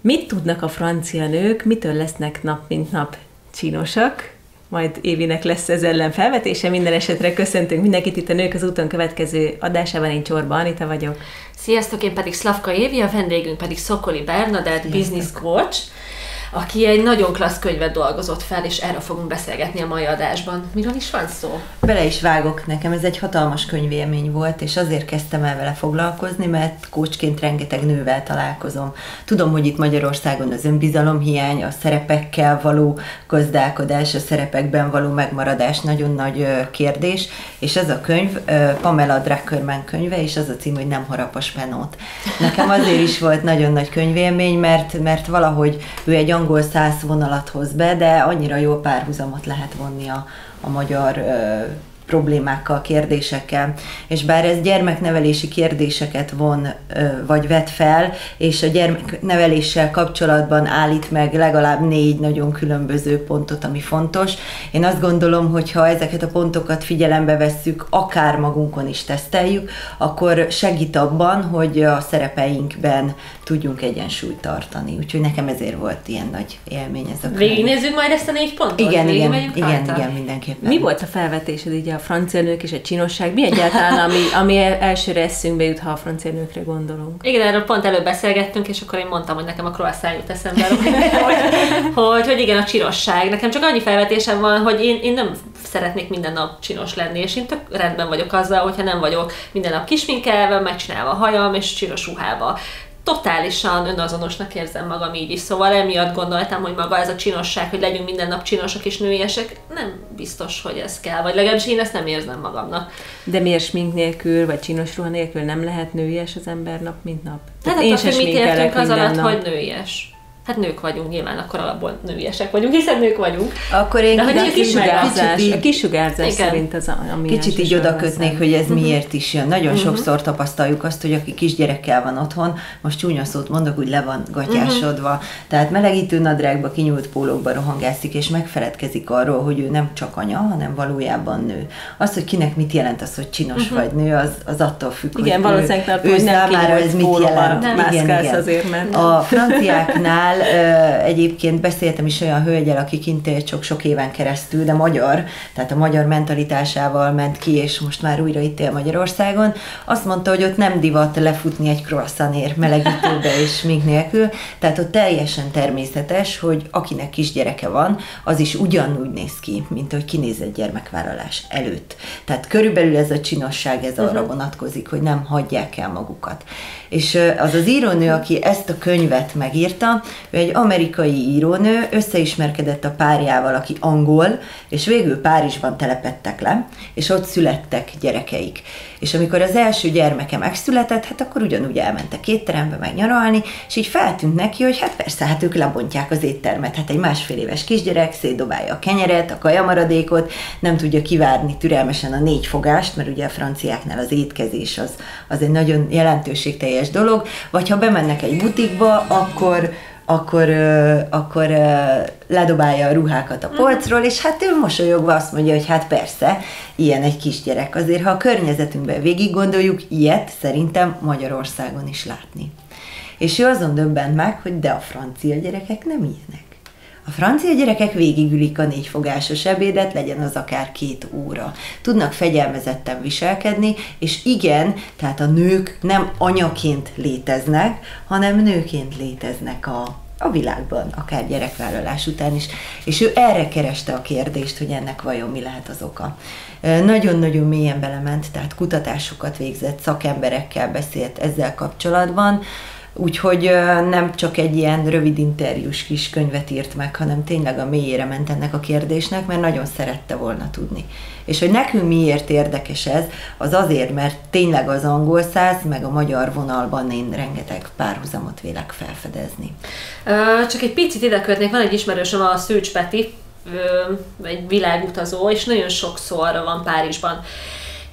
Mit tudnak a francia nők, mitől lesznek nap mint nap csinosak? Majd Évinek lesz ez ellen felvetése. Minden esetre köszöntünk mindenkit itt a Nők az úton következő adásában. Én Csorba Anita vagyok. Sziasztok, én pedig Szlavka Évi, a vendégünk pedig Szokoli Bernadett, business coach, aki egy nagyon klassz könyvet dolgozott fel, és erről fogunk beszélgetni a mai adásban. Miről is van szó? Bele is vágok, nekem ez egy hatalmas könyvélmény volt, és azért kezdtem el vele foglalkozni, mert coachként rengeteg nővel találkozom. Tudom, hogy itt Magyarországon az önbizalomhiány, a szerepekkel való gazdálkodás, a szerepekben való megmaradás nagyon nagy kérdés, és ez a könyv Pamela Druckerman könyve, és az a cím, hogy Nem harap a spenót. Nekem azért is volt nagyon nagy könyvélmény, mert valahogy ő egy angol száz vonalat hoz be, de annyira jó párhuzamot lehet vonni a magyar problémákkal, kérdésekkel. És bár ez gyermeknevelési kérdéseket vagy vet fel, és a gyermekneveléssel kapcsolatban állít meg legalább 4 nagyon különböző pontot, ami fontos. Én azt gondolom, hogy ha ezeket a pontokat figyelembe vesszük, akár magunkon is teszteljük, akkor segít abban, hogy a szerepeinkben tudjunk egyensúlyt tartani. Úgyhogy nekem ezért volt ilyen nagy élmény ez a könyv. Végignézzük majd ezt a 4 pontot? Igen, mindenképpen. Mi volt a felvetésed így a francia nők és a csinosság? Mi egyáltalán, ami elsőre eszünkbe jut, ha a francia nőkre gondolunk? Igen, erről pont előbb beszélgettünk, és akkor én mondtam, hogy nekem a croissant jut eszembe, hogy igen, a csinosság. Nekem csak annyi felvetésem van, hogy én nem szeretnék minden nap csinos lenni, és én tök rendben vagyok azzal, hogyha nem vagyok minden nap kisminkelve, megcsinálva a hajam, és csinos ruhába. Totálisan önazonosnak érzem magam így is, szóval emiatt gondoltam, hogy maga ez a csinosság, hogy legyünk minden nap csinosak és nőiesek, nem biztos, hogy ez kell, vagy legalábbis én ezt nem érzem magamnak. De miért smink nőiesül, vagy csinos ruha nélkül nem lehet nőies az ember nap, mint nap? Tehát én sem mit értünk az alatt, hogy nőies? Hát nők vagyunk, nyilván akkor alapból nőiesek vagyunk, hiszen nők vagyunk. Akkor én a kisugárzás szerint az, ami kicsit így oda kötnék, hogy ez miért is jön. Nagyon sokszor tapasztaljuk azt, hogy aki kisgyerekkel van otthon, most csúnya szót mondok, úgy le van gatyásodva. Tehát melegítő nadrágba, kinyúlt pólókba rohangászik, és megfeledkezik arról, hogy ő nem csak anya, hanem valójában nő. Az, hogy kinek mit jelent az, hogy csinos vagy nő, az attól függ, igen, hogy ő számára ez mit jelent. Igen. Azért, mert a franciáknál egyébként beszéltem is olyan hölgyel, aki kint élt sok éven keresztül, de magyar, tehát a magyar mentalitásával ment ki, és most már újra itt él Magyarországon. Azt mondta, hogy ott nem divat lefutni egy croissantért melegítőbe és smink nélkül, tehát ott teljesen természetes, hogy akinek kisgyereke van, az is ugyanúgy néz ki, mint hogy kinéz egy gyermekvállalás előtt. Tehát körülbelül ez a csinosság, ez arra vonatkozik, hogy nem hagyják el magukat. És az írónő, aki ezt a könyvet megírta, ő egy amerikai írónő, összeismerkedett a párjával, aki angol, és végül Párizsban telepedtek le, és ott születtek gyerekeik. És amikor az első gyermeke megszületett, hát akkor ugyanúgy elmentek étterembe meg nyaralni, és így feltűnt neki, hogy hát persze, hát ők lebontják az éttermet, hát egy 1,5 éves kisgyerek szétdobálja a kenyeret, a kajamaradékot, nem tudja kivárni türelmesen a 4 fogást, mert ugye a franciáknál az étkezés az egy nagyon jelentőségteljes dolog, vagy ha bemennek egy butikba, akkor ledobálja a ruhákat a polcról, és hát ő mosolyogva azt mondja, hogy hát persze, ilyen egy kisgyerek. Azért, ha a környezetünkben végig gondoljuk, ilyet szerintem Magyarországon is látni. És ő azon döbbent meg, hogy de a francia gyerekek nem ilyenek. A francia gyerekek végigülik a 4 fogásos ebédet, legyen az akár 2 óra. Tudnak fegyelmezetten viselkedni, és igen, tehát a nők nem anyaként léteznek, hanem nőként léteznek a világban, akár gyerekvállalás után is. És ő erre kereste a kérdést, hogy ennek vajon mi lehet az oka. Nagyon-nagyon mélyen belement, tehát kutatásokat végzett, szakemberekkel beszélt ezzel kapcsolatban, úgyhogy nem csak egy ilyen rövid interjús kis könyvet írt meg, hanem tényleg a mélyére ment ennek a kérdésnek, mert nagyon szerette volna tudni. És hogy nekünk miért érdekes ez, az azért, mert tényleg az angol száz, meg a magyar vonalban én rengeteg párhuzamot vélek felfedezni. Csak egy picit ide kötnék, van egy ismerősöm, a Szűcs Peti, egy világutazó, és nagyon sokszor van Párizsban.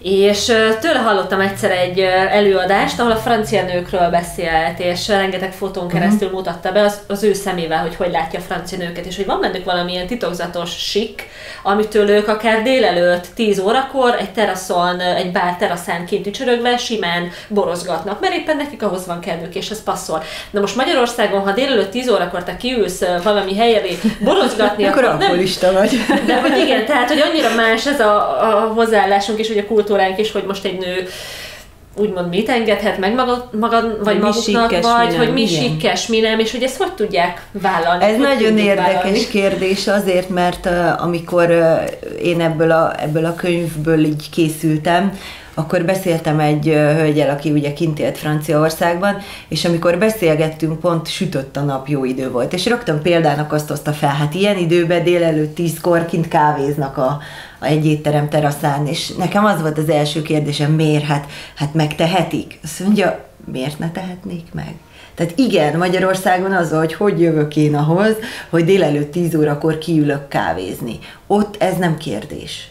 És tőle hallottam egyszer egy előadást, ahol a francia nőkről beszélt, és rengeteg fotón keresztül mutatta be az ő szemével, hogy látja a francia nőket, és hogy van bennük valamilyen titokzatos sik, amitől ők akár délelőtt 10 órakor egy teraszon, egy bár teraszán kint ücsörögve simán borozgatnak, mert éppen nekik ahhoz van kedvük, és ez passzol. Na most Magyarországon, ha délelőtt 10 órakor te kiülsz valami hely elé borozgatni, akkor alkoholista vagy. De hogy igen, tehát, hogy annyira más ez a hozzáállásunk és ugye a kultúránk is, hogy most egy nő úgymond mit engedhet meg magad vagy maguknak, vagy hogy mi sikkes, mi nem, és hogy ezt hogy tudják vállalni. Ez nagyon érdekes kérdés azért, mert amikor én ebből a könyvből így készültem, akkor beszéltem egy hölgyel, aki ugye kint élt Franciaországban, és amikor beszélgettünk, pont sütött a nap, jó idő volt. És rögtön példának azt hozta fel, hát ilyen időben délelőtt 10-kor kint kávéznak egy étterem teraszán, és nekem az volt az első kérdésem, miért? Hát megtehetik? Azt mondja, miért ne tehetnék meg? Tehát igen, Magyarországon az, hogy jövök én ahhoz, hogy délelőtt 10 órakor kiülök kávézni. Ott ez nem kérdés.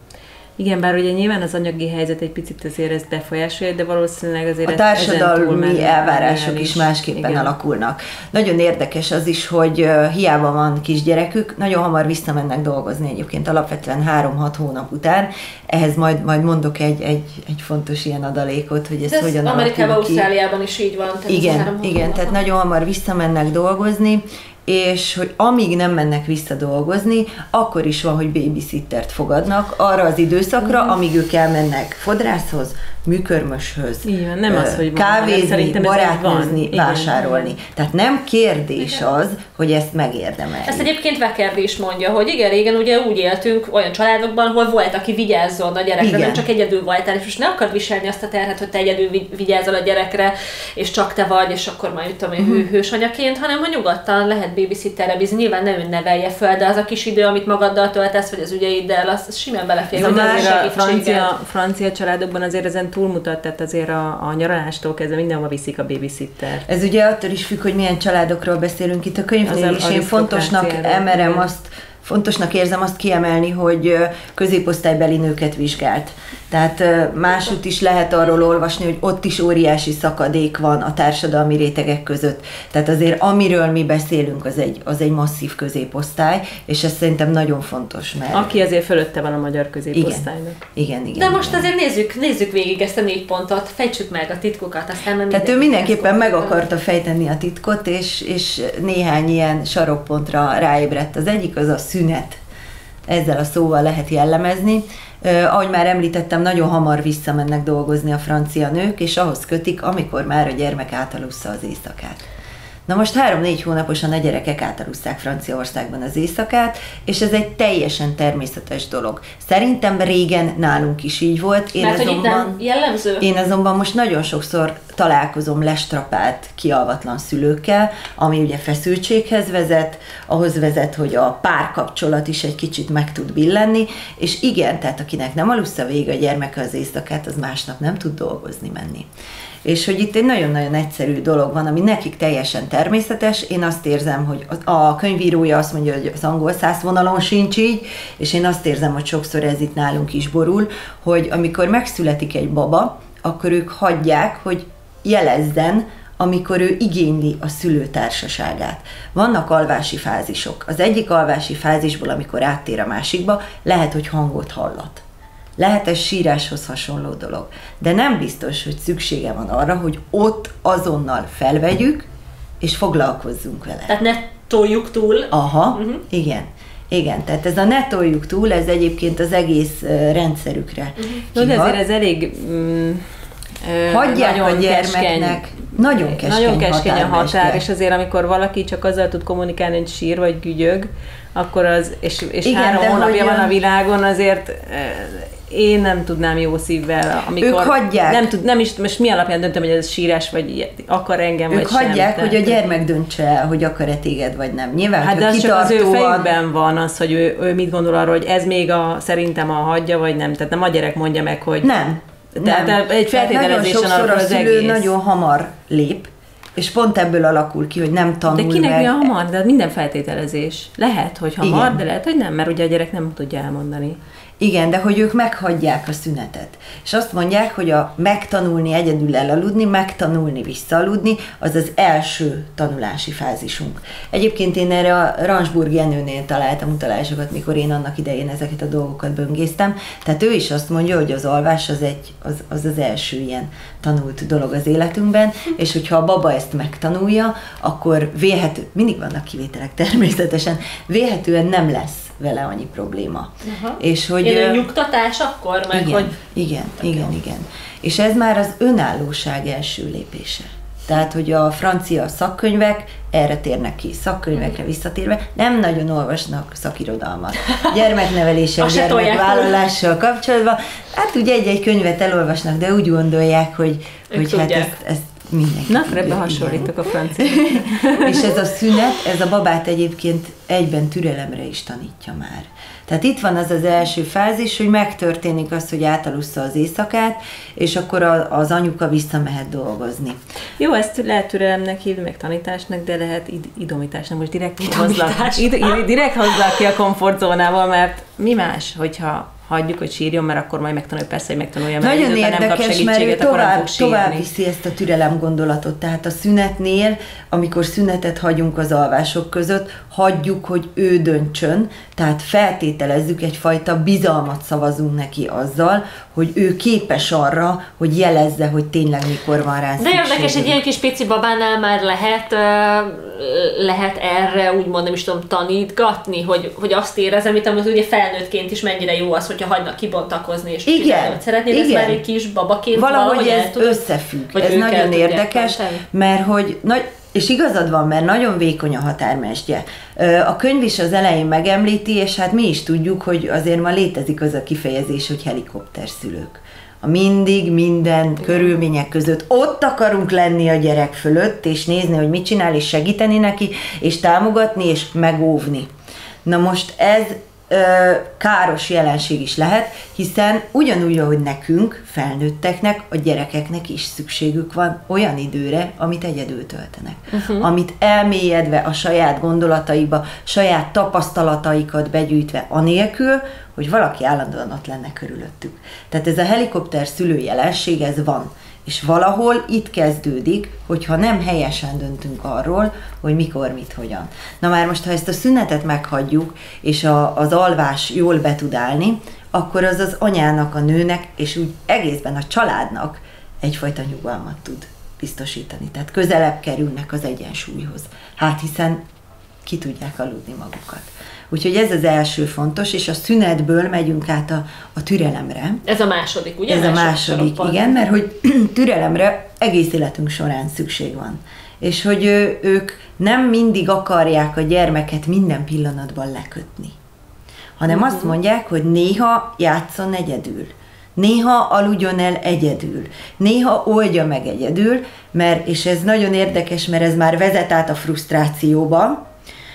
Igen, bár ugye nyilván az anyagi helyzet egy picit azért ezt befolyásolja, de valószínűleg azért a társadalmi elvárások is másképpen alakulnak. Nagyon érdekes az is, hogy hiába van kisgyerekük, nagyon hamar visszamennek dolgozni egyébként, alapvetően 3-6 hónap után. Ehhez majd mondok egy fontos ilyen adalékot, hogy ez hogyan alakul ki. Amerikában, Ausztráliában is így van. Igen, tehát nagyon hamar visszamennek dolgozni, és hogy amíg nem mennek vissza dolgozni, akkor is van, hogy babysittert fogadnak arra az időszakra, amíg ők elmennek fodrászhoz, műkörmöshöz, igen, nem az, hogy kávézni, barátkozni, vásárolni. Igen. Tehát nem kérdés az, hogy ezt megérdemeljük. Ezt egyébként Vekerdi is mondja, hogy igen, régen ugye úgy éltünk olyan családokban, ahol volt, aki vigyázzon a gyerekre, igen. Nem csak egyedül voltál, és most ne akard viselni azt a terhet, hogy te egyedül vigyázzal a gyerekre, és csak te vagy, és akkor majd tudom én hősanyaként, hanem hogy nyugodtan lehet babysitterre bízni. Nyilván nem nevelje föl, de az a kis idő, amit magaddal töltesz, vagy az ügyeiddel, az simán belefér. A francia családokban azért ezen túlmutat, tehát azért a nyaralástól kezdve mindenhova viszik a babysittert. Ez ugye attól is függ, hogy milyen családokról beszélünk itt a könyvnél, és én fontosnak érzem azt kiemelni, hogy középosztálybeli nőket vizsgált. Tehát másút is lehet arról olvasni, hogy ott is óriási szakadék van a társadalmi rétegek között. Tehát azért amiről mi beszélünk, az egy masszív középosztály, és ez szerintem nagyon fontos. Mert... Aki azért fölötte van a magyar középosztálynak. Igen. De most azért nézzük végig ezt a 4 pontot, fejtsük meg a titkokat, aztán tehát ő mindenképpen meg akarta fejteni a titkot, és néhány ilyen sarokpontra ráébredt. Az egyik az a szünet. Ezzel a szóval lehet jellemezni. Ahogy már említettem, nagyon hamar visszamennek dolgozni a francia nők, és ahhoz kötik, amikor már a gyermek átalussza az éjszakát. Na most 3-4 hónaposan a gyerekek átalusszák Franciaországban az éjszakát, és ez egy teljesen természetes dolog. Szerintem régen nálunk is így volt. Én azonban most nagyon sokszor találkozom lestrapált, kialvatlan szülőkkel, ami ugye feszültséghez vezet, ahhoz vezet, hogy a párkapcsolat is egy kicsit meg tud billenni, és igen, tehát akinek nem alussza végig a gyermeke az éjszakát, az másnap nem tud dolgozni menni. És hogy itt egy nagyon-nagyon egyszerű dolog van, ami nekik teljesen természetes. Én azt érzem, hogy a könyvírója azt mondja, hogy az angol száz vonalon sincs így, és én azt érzem, hogy sokszor ez itt nálunk is borul, hogy amikor megszületik egy baba, akkor ők hagyják, hogy jelezzen, amikor ő igényli a szülőtársaságát. Vannak alvási fázisok. Az egyik alvási fázisból, amikor áttér a másikba, lehet, hogy hangot hallat. Lehet ez síráshoz hasonló dolog. De nem biztos, hogy szüksége van arra, hogy ott azonnal felvegyük, és foglalkozzunk vele. Tehát ne toljuk túl. Aha, igen, tehát ez a ne toljuk túl, ez egyébként az egész rendszerükre. De azért ez elég hagyják a gyermeknek. Nagyon keskeny a határ, és azért amikor valaki csak azzal tud kommunikálni, hogy sír vagy gügyög, akkor az, és igen, 3 hónapja van a világon, azért én nem tudnám jó szívvel, amikor ők hagyják. Nem is, most mi alapján döntöm, hogy ez sírás, vagy akar engem, ők vagy sem. Ők hagyják, hogy a gyermek döntse el, hogy akar-e téged, vagy nem. Nyilván, hát de az csak az ő fejükben van az, hogy ő mit gondol arról, hogy ez még szerintem a hagyja, vagy nem. Tehát nem a gyerek mondja meg, hogy... Nem. Tehát egy feltételezésen alapul az egész. Nagyon nagyon hamar lép, és pont ebből alakul ki, hogy nem tanul meg. De kinek mi a hamar? De minden feltételezés. Lehet, hogy hamar, igen. De lehet, hogy nem, mert ugye a gyerek nem tudja elmondani. Igen, de hogy ők meghagyják a szünetet. És azt mondják, hogy megtanulni egyedül elaludni, megtanulni visszaaludni, az az első tanulási fázisunk. Egyébként én erre a Ransburg Jenőnél találtam utalásokat, mikor én annak idején ezeket a dolgokat böngésztem. Tehát ő is azt mondja, hogy az alvás az első ilyen tanult dolog az életünkben, és hogyha a baba ezt megtanulja, akkor mindig vannak kivételek természetesen, vélhetően nem lesz vele annyi probléma. És hogy nyugtatás akkor? Meg igen. És ez már az önállóság első lépése. Tehát, hogy a francia szakkönyvek erre térnek ki, szakkönyvekre visszatérve, nem nagyon olvasnak szakirodalmat. Gyermekneveléssel, gyermekvállalással kapcsolatban, hát ugye egy-egy könyvet elolvasnak, de úgy gondolják, hogy hát ezt mindenki. Na, akkor ebben hasonlítok a francia. És ez a szünet, ez a babát egyébként egyben türelemre is tanítja már. Tehát itt van az az első fázis, hogy megtörténik az, hogy átalussza az éjszakát, és akkor az anyuka visszamehet dolgozni. Jó, ezt lehet türelemnek hívni, meg tanításnak, de lehet idomításnak. Most direkt hozzák ki a komfortzónával, mert mi más, hogyha hagyjuk, hogy sírjon, mert akkor majd megtanulja, persze, hogy megtanulja, mert nagyon érdekes, mert tovább viszi ezt a türelem gondolatot. Tehát a szünetnél, amikor szünetet hagyunk az alvások között, hagyjuk, hogy ő döntsön, tehát feltételezzük, egyfajta bizalmat szavazunk neki azzal, hogy ő képes arra, hogy jelezze, hogy tényleg mikor van rá szükségünk. De érdekes, egy ilyen kis pici babánál már lehet erre úgymond, nem is tudom, tanítgatni, hogy azt érezem, amit ugye felnőttként is mennyire jó az, hogyha hagynak kibontakozni, és igen, szeretnéd ezt már egy kis babaként valahogy ez összefügg. Ez nagyon érdekes, mert hogy és igazad van, mert nagyon vékony a határmesdje. A könyv is az elején megemlíti, és hát mi is tudjuk, hogy azért ma létezik az a kifejezés, hogy helikopterszülők. Mindig, minden körülmények között ott akarunk lenni a gyerek fölött, és nézni, hogy mit csinál, és segíteni neki, és támogatni, és megóvni. Na most ez káros jelenség is lehet, hiszen ugyanúgy, ahogy nekünk, felnőtteknek, a gyerekeknek is szükségük van olyan időre, amit egyedül töltenek. Amit elmélyedve a saját gondolataiba, saját tapasztalataikat begyűjtve anélkül, hogy valaki állandóan ott lenne körülöttük. Tehát ez a helikopter szülő jelenség, ez van. És valahol itt kezdődik, hogyha nem helyesen döntünk arról, hogy mikor, mit, hogyan. Na már most, ha ezt a szünetet meghagyjuk, és az alvás jól be tud állni, akkor az az anyának, a nőnek, és úgy egészben a családnak egyfajta nyugalmat tud biztosítani. Tehát közelebb kerülnek az egyensúlyhoz. Hát hiszen ki tudják aludni magukat. Úgyhogy ez az első fontos, és a szünetből megyünk át a türelemre. Ez a második, ugye? Ez a második, igen, mert hogy türelemre egész életünk során szükség van. És hogy ők nem mindig akarják a gyermeket minden pillanatban lekötni, hanem azt mondják, hogy néha játsszon egyedül, néha aludjon el egyedül, néha oldja meg egyedül, és ez nagyon érdekes, mert ez már vezet át a frusztrációba,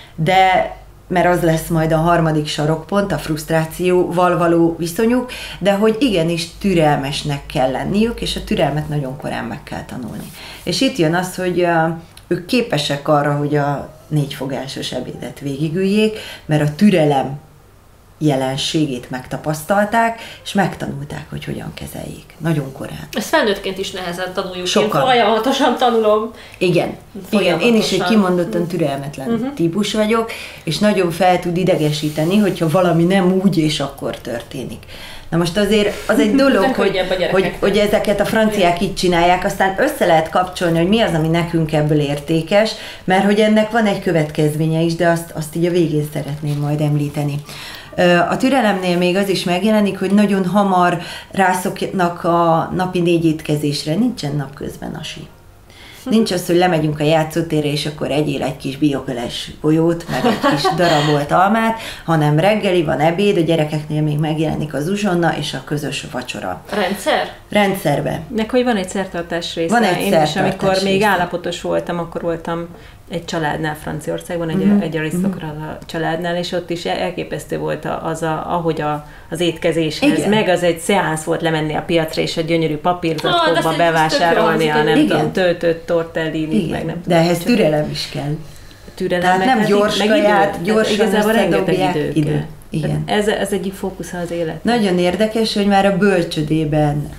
de mert az lesz majd a harmadik sarokpont, a frusztrációval való viszonyuk, de hogy igenis türelmesnek kell lenniük, és a türelmet nagyon korán meg kell tanulni. És itt jön az, hogy ők képesek arra, hogy a 4 fogásos ebédet végigüljék, mert a türelem jelenségét megtapasztalták, és megtanulták, hogy hogyan kezeljék. Nagyon korán. Ezt felnőttként is nehezen tanuljuk. Sokan. Én folyamatosan tanulom. Igen. Én is egy kimondottan türelmetlen típus vagyok, és nagyon fel tud idegesíteni, hogyha valami nem úgy, és akkor történik. Na most azért az egy dolog, hogy ezeket a franciák így csinálják, aztán össze lehet kapcsolni, hogy mi az, ami nekünk ebből értékes, mert hogy ennek van egy következménye is, de azt így a végén szeretném majd említeni. A türelemnél még az is megjelenik, hogy nagyon hamar rászoknak a napi 4 étkezésre, nincsen napközben asi. Nincs az, hogy lemegyünk a játszótérre, és akkor egyél egy kis bioköles golyót, meg egy kis darabolt almát, hanem reggeli van ebéd, a gyerekeknél még megjelenik az uzsonna és a közös vacsora. Rendszer? Rendszerbe. Nek, hogy van egy szertartás része. Van egy Én is, amikor még állapotos voltam, akkor voltam egy családnál Franciaországban, egy arisztokrata családnál, és ott is elképesztő volt ahogy az étkezéshez. Igen. Meg az egy szeánsz volt lemenni a piacra, és a gyönyörű papírzacskóba bevásárolni a nem tudom, töltött tortellinit, meg nem tudom. De ehhez türelem is kell. Türelem, tehát nem gyors kaját, gyorsan összedobják. Igen. Ez egyik fókusza az élet. Nagyon érdekes, hogy már a bölcsödében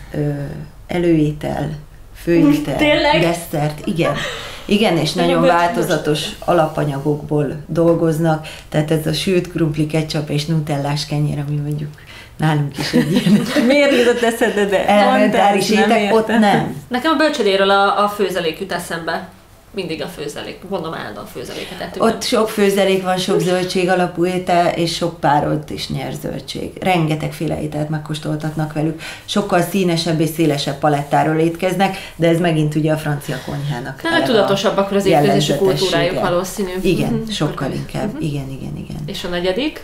előétel, főétel, desszert, igen. Igen, és nagyon változatos alapanyagokból dolgoznak, tehát ez a sült krumpli, ketchup és nutellás kenyér, ami mondjuk nálunk is egy ilyen. Miért jutott eszedbe, de elementáris étek, ott nem. Nekem a bölcsödéről a főzelék jut eszembe. Mindig a főzelék. Mondom, állandóan főzeléket ettük. Ott sok főzelék van, sok zöldség alapú étel, és sok párolt és nyers zöldség. Rengetegféle ételt megkóstoltatnak velük. Sokkal színesebb és szélesebb palettáról étkeznek, de ez megint ugye a francia konyhának. Nem tudatosabb akkor az étkezési kultúrájuk valószínű. Igen, sokkal inkább. Igen. És a negyedik?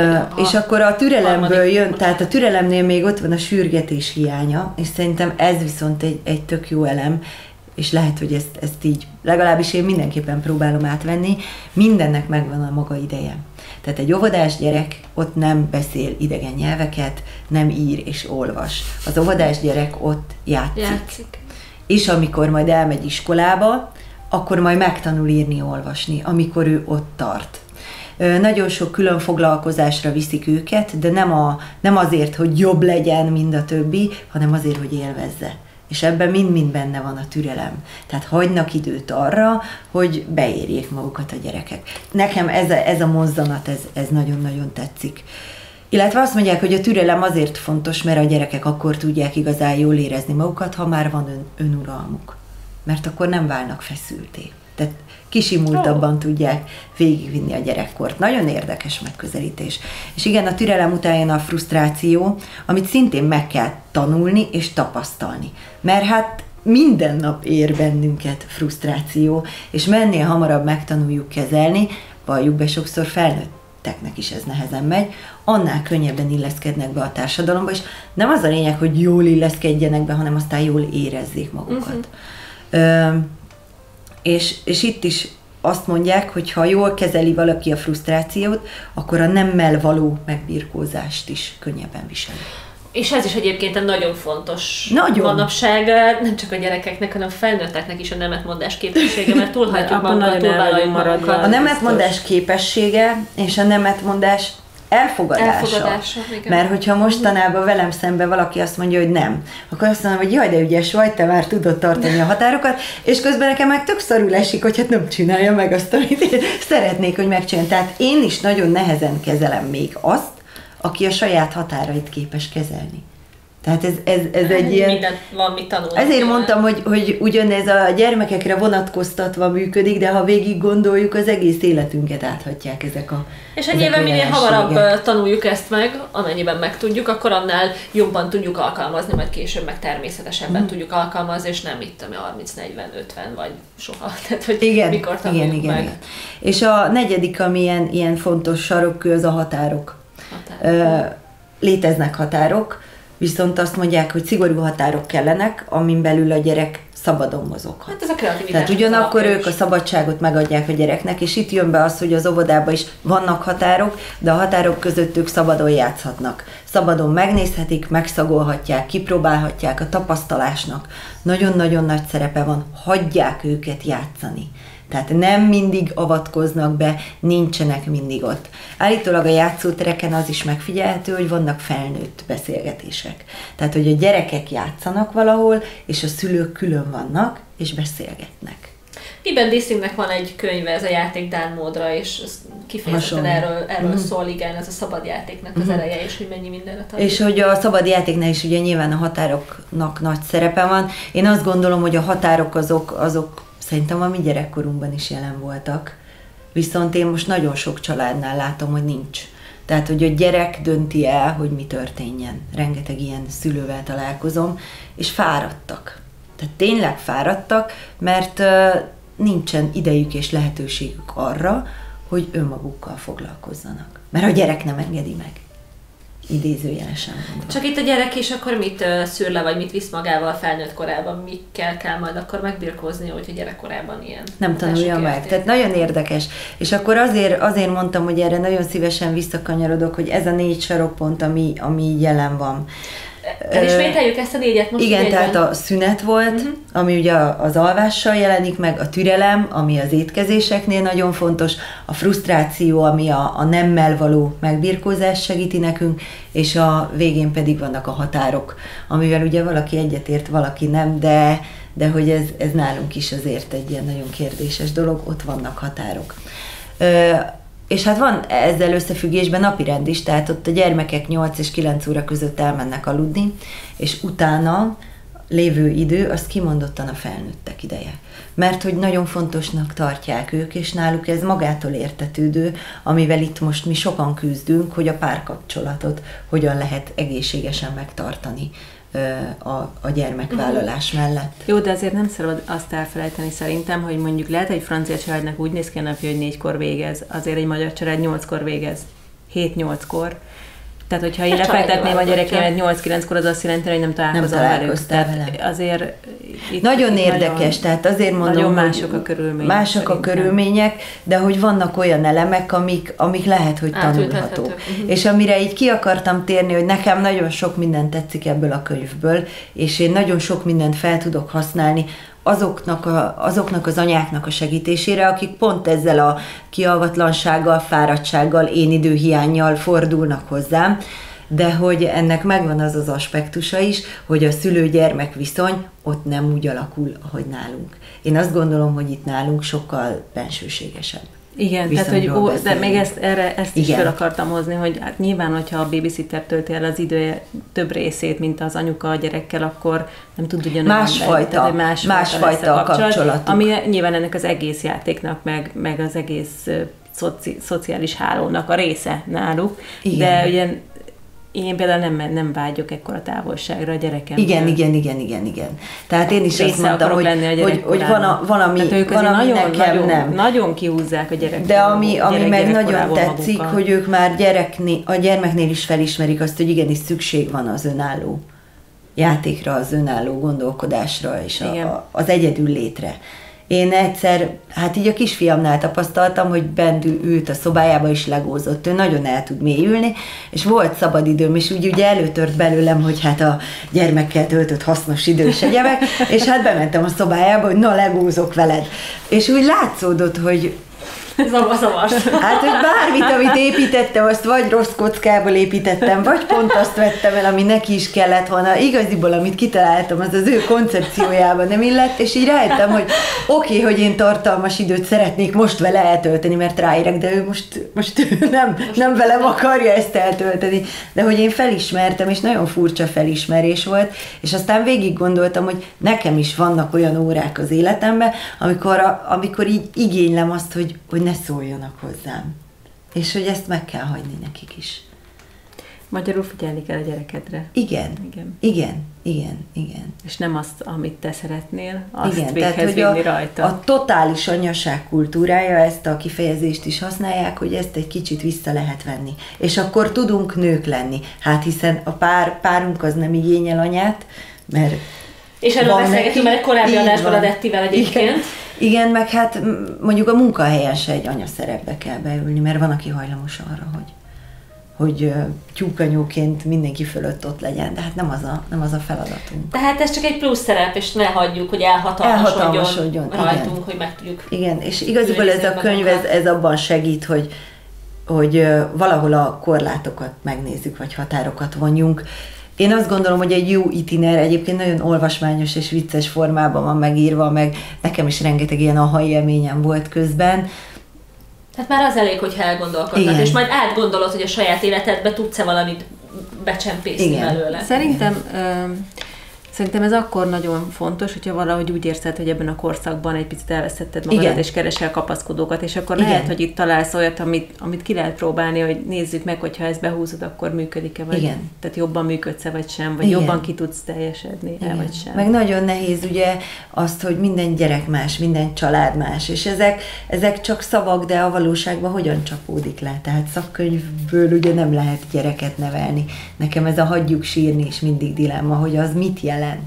És akkor a türelemből jön, tehát a türelemnél még ott van a sürgetés hiánya, és szerintem ez viszont egy tök jó elem, és lehet, hogy ezt így, legalábbis én mindenképpen próbálom átvenni, mindennek megvan a maga ideje. Tehát egy óvodás gyerek ott nem beszél idegen nyelveket, nem ír és olvas. Az óvodás gyerek ott játszik. És amikor majd elmegy iskolába, akkor majd megtanul írni, olvasni, amikor ő ott tart. Nagyon sok külön foglalkozásra viszik őket, de nem azért, hogy jobb legyen, mint a többi, hanem azért, hogy élvezze. És ebben mind-mind benne van a türelem. Tehát hagynak időt arra, hogy beérjék magukat a gyerekek. Nekem ez a mozzanat, ez nagyon-nagyon tetszik. Illetve azt mondják, hogy a türelem azért fontos, mert a gyerekek akkor tudják igazán jól érezni magukat, ha már van önuralmuk. Mert akkor nem válnak feszülté. Tehát kisimultabban tudják végigvinni a gyerekkort. Nagyon érdekes megközelítés. És igen, a türelem után jön a frusztráció, amit szintén meg kell tanulni és tapasztalni. Mert hát minden nap ér bennünket frusztráció, és mennél hamarabb megtanuljuk kezelni, valljuk be, sokszor felnőtteknek is ez nehezen megy, annál könnyebben illeszkednek be a társadalomba, és nem az a lényeg, hogy jól illeszkedjenek be, hanem aztán jól érezzék magukat. És itt is azt mondják, hogy ha jól kezeli valaki a frusztrációt, akkor a nemmel való megbirkózást is könnyebben viseli. És ez is egyébként egy nagyon fontos manapság, nem csak a gyerekeknek, hanem a felnőtteknek is a nemetmondás képessége, mert túlhagyjuk magunkat, túlvállaljuk magunkat. A nemetmondás képessége és a nemetmondás elfogadása. Mert hogyha mostanában velem szemben valaki azt mondja, hogy nem, akkor azt mondom, hogy jaj, de ügyes vagy, te már tudod tartani a határokat, és közben nekem meg tök szarul esik, hogy hát nem csinálja meg azt, amit én szeretnék, hogy megcsinálja. Tehát én is nagyon nehezen kezelem még azt, aki a saját határait képes kezelni. Tehát ez egy ilyen... Mindent van mit tanulni. Ezért mondtam, hogy ugyanez a gyermekekre vonatkoztatva működik, de ha végig gondoljuk, az egész életünket áthatják ezek a És egy éven minél hamarabb tanuljuk ezt meg, amennyiben megtudjuk, akkor annál jobban tudjuk alkalmazni, majd később meg természetesebben tudjuk alkalmazni, és nem itt, ami 30, 40, 50 vagy soha. Tehát, hogy igen, mikor tanuljuk meg. Igen. És a negyedik, ami ilyen fontos sarokkő, az a határok. Léteznek határok, viszont azt mondják, hogy szigorú határok kellenek, amin belül a gyerek szabadon mozoghat. Hát ez a kreativitás. Tehát ugyanakkor ők a szabadságot megadják a gyereknek, és itt jön be az, hogy az óvodában is vannak határok, de a határok között ők szabadon játszhatnak. Szabadon megnézhetik, megszagolhatják, kipróbálhatják, a tapasztalásnak nagyon-nagyon nagy szerepe van, hagyják őket játszani. Tehát nem mindig avatkoznak be, nincsenek mindig ott. Állítólag a játszótereken az is megfigyelhető, hogy vannak felnőtt beszélgetések. Tehát, hogy a gyerekek játszanak valahol, és a szülők külön vannak, és beszélgetnek. Piben Dissingnek van egy könyve, ez a játék Dán módra, és ez kifejezetten erről szól, igen, ez a szabad játéknak az ereje, és hogy mennyi mindenre tanul. És hogy a szabad játéknál is ugye nyilván a határoknak nagy szerepe van. Én azt gondolom, hogy a határok azok szerintem a mi gyerekkorunkban is jelen voltak. Viszont én most nagyon sok családnál látom, hogy nincs. Tehát, hogy a gyerek dönti el, hogy mi történjen. Rengeteg ilyen szülővel találkozom, és fáradtak. Tehát tényleg fáradtak, mert nincsen idejük és lehetőségük arra, hogy önmagukkal foglalkozzanak. Mert a gyerek nem engedi meg. Idézőjelesen mondva. Csak itt a gyerek is akkor mit szűr le, vagy mit visz magával felnőtt korában, mikkel kell majd akkor megbirkózni, hogy a gyerekkorában ilyen. Nem tanulja meg. Tehát nagyon érdekes. És akkor azért mondtam, hogy erre nagyon szívesen visszakanyarodok, hogy ez a 4 sarokpont, ami jelen van. Elismételjük ezt a 4-et most? Igen, tehát a szünet volt, ami ugye az alvással jelenik meg, a türelem, ami az étkezéseknél nagyon fontos, a frusztráció, ami a nemmel való megbirkózás segíti nekünk, és a végén pedig vannak a határok, amivel ugye valaki egyetért, valaki nem, de hogy ez nálunk is azért egy ilyen nagyon kérdéses dolog, ott vannak határok. És hát van ezzel összefüggésben napirend is, tehát ott a gyermekek 8 és 9 óra között elmennek aludni, és utána lévő idő, az kimondottan a felnőttek ideje. Mert hogy nagyon fontosnak tartják ők, és náluk ez magától értetődő, amivel itt most mi sokan küzdünk, hogy a párkapcsolatot hogyan lehet egészségesen megtartani a gyermekvállalás mellett. Jó, de azért nem szabad azt elfelejteni szerintem, hogy mondjuk lehet egy francia családnak úgy néz ki a napja, hogy 4-kor végez, azért egy magyar család 8-kor végez, 7-8-kor. Tehát, hogyha én lefektetném a gyerekemet 8-9-kor, az azt jelenti, hogy nem találkozom velük. Tehát azért nagyon érdekes, tehát azért mondom, nagyon mások a körülmények. Mások a körülmények, de hogy vannak olyan elemek, amik lehet, hogy tanulhatók. És amire így ki akartam térni, hogy nekem nagyon sok minden tetszik ebből a könyvből, és én nagyon sok mindent fel tudok használni azoknak az anyáknak a segítésére, akik pont ezzel a kialvatlansággal, fáradtsággal, én időhiánnyal fordulnak hozzám, de hogy ennek megvan az az aspektusa is, hogy a szülő-gyermek viszony ott nem úgy alakul, ahogy nálunk. Én azt gondolom, hogy itt nálunk sokkal bensőségesebb. Igen, tehát hogy de még ezt is fel akartam hozni, hogy hát nyilván, hogyha a babysitter tölti el az idő több részét, mint az anyuka a gyerekkel, akkor nem tud ugyanolyan másfajta a kapcsolatuk. Ami nyilván ennek az egész játéknak, meg az egész szociális hálónak a része náluk. Igen. De ugye én például nem vágyok ekkora távolságra a gyerekemben. Igen. Tehát én is azt mondtam, hogy van, ami nekem nem. Nagyon kihúzzák a gyerekkel. De ami meg nagyon tetszik, magukkal. Hogy ők már a gyermeknél is felismerik azt, hogy igenis szükség van az önálló játékra, az önálló gondolkodásra és az egyedül létre. Én egyszer, hát így a kisfiamnál tapasztaltam, hogy bent ült a szobájába is legózott, ő nagyon el tud mélyülni, és volt szabadidőm, és úgy ugye előtört belőlem, hogy hát a gyermekkel töltött hasznos idős egyebek, és hát bementem a szobájába, hogy na legózok veled. És úgy látszódott, hogy Zavarsz. Hát, hogy bármit, amit építettem, azt vagy rossz kockából építettem, vagy pont azt vettem el, ami neki is kellett volna. Igaziból, amit kitaláltam, az ő koncepciójában nem illett, és így rájöttem, hogy oké, hogy én tartalmas időt szeretnék most vele eltölteni, mert ráérek, de ő most nem velem akarja ezt eltölteni. De hogy én felismertem, és nagyon furcsa felismerés volt, és aztán végig gondoltam, hogy nekem is vannak olyan órák az életemben, amikor így igénylem azt, hogy ne szóljanak hozzám. És hogy ezt meg kell hagyni nekik is. Magyarul figyelni kell a gyerekedre. Igen. És nem azt, amit te szeretnél, azt igen, véghez tehát, vinni rajta. A totális anyaság kultúrája, ezt a kifejezést is használják, hogy ezt egy kicsit vissza lehet venni. És akkor tudunk nők lenni. Hát hiszen a párunk az nem igényel anyát, mert és erről beszélgetünk, mert egy korábbi adásban a Dettivel egyébként. Igen, meg hát mondjuk a munkahelyen se egy anyaszerepbe kell beülni, mert van, aki hajlamos arra, hogy tyúkanyóként mindenki fölött ott legyen, de hát nem az a feladatunk. Tehát ez csak egy plusz szerep, és ne hagyjuk, hogy elhatalmasodjon rajtunk, igen. Hogy meg tudjuk. Igen, és igazából ez a könyv, ez abban segít, hogy valahol a korlátokat megnézzük, vagy határokat vonjunk. Én azt gondolom, hogy egy jó itiner egyébként nagyon olvasmányos és vicces formában van megírva, meg nekem is rengeteg ilyen aha élményem volt közben. Tehát már az elég, hogyha elgondolkodnak, és majd átgondolod, hogy a saját életedbe tudsz-e valamit becsempészni belőle. Szerintem ez akkor nagyon fontos, hogyha valahogy úgy érzed, hogy ebben a korszakban egy picit elvesztetted magadat, és keresel kapaszkodókat, és akkor lehet, hogy itt találsz olyat, amit ki lehet próbálni, hogy nézzük meg, hogyha ezt behúzod, akkor működik-e, vagy tehát jobban működsz-e, vagy sem, vagy jobban ki tudsz teljesedni, vagy sem. Meg nagyon nehéz ugye azt, hogy minden gyerek más, minden család más, és ezek csak szavak, de a valóságban hogyan csapódik le? Tehát szakkönyvből ugye nem lehet gyereket nevelni. Nekem ez a hagyjuk sírni is mindig dilemma, hogy az mit jelent.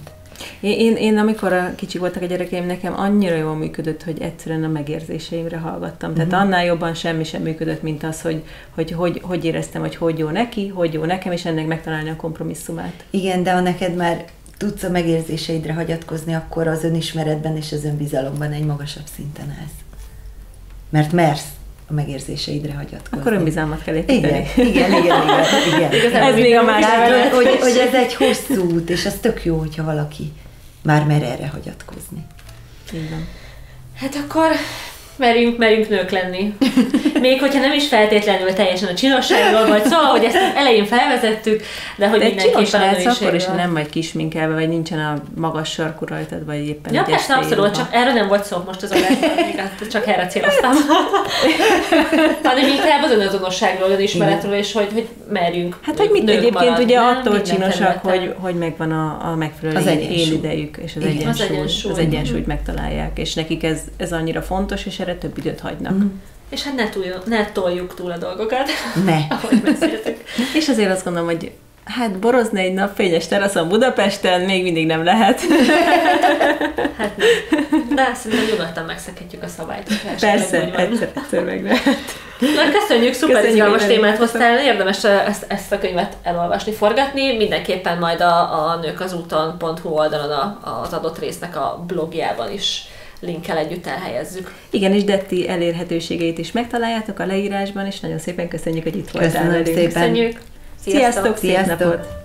Én amikor kicsi voltak a gyerekeim, nekem annyira jól működött, hogy egyszerűen a megérzéseimre hallgattam. Tehát annál jobban semmi sem működött, mint az, hogy éreztem, hogy jó neki, hogy jó nekem, és ennek megtalálni a kompromisszumát. Igen, de ha neked már tudsz a megérzéseidre hagyatkozni, akkor az önismeretben és az önbizalomban egy magasabb szinten állsz. Mert mersz a megérzéseidre hagyatkozni. Akkor önbizalmat kell építeni. Igen. Ez még a másik. Hogy ez egy hosszú út, és az tök jó, hogyha valaki már mer erre hagyatkozni. Így van. Hát akkor merjünk nők lenni. Még hogyha nem is feltétlenül teljesen a csinosságról vagy szó, hogy ezt elején felvezettük, de hogy mindenképpen a nőiségről. akkor is, nem vagy kisminkelve, vagy nincsen a magas sarkú rajtad, vagy éppen ja, persze, abszolút, csak erről nem volt szó most az adásban, csak erre céloztam. Hanem inkább az önazonosságról, önismeretről, és hogy merjünk. Hát, hogy mit egyébként ugye attól csinosak, hogy megvan a megfelelő élidejük, és az egyensúlyt megtalálják, és nekik ez annyira fontos, és erre több időt hagynak. És hát ne toljuk túl a dolgokat. Ne. Ahogy beszéltük. És azért azt gondolom, hogy hát borozni egy napfényes teraszon Budapesten még mindig nem lehet. Hát nem. De szerintem nyugodtan megszakítjuk a szabályt. Persze, egyszer meg lehet. Na, köszönjük, szuper izgalmas témát hoztál, érdemes ezt a könyvet elolvasni, forgatni, mindenképpen majd a nőkazúton.hu oldalon az adott résznek a blogjában is linkkel együtt elhelyezzük. Igen, és Detti elérhetőségeit is megtaláljátok a leírásban, és nagyon szépen köszönjük, hogy itt voltál velünk. Köszönjük! Sziasztok! Szép napot!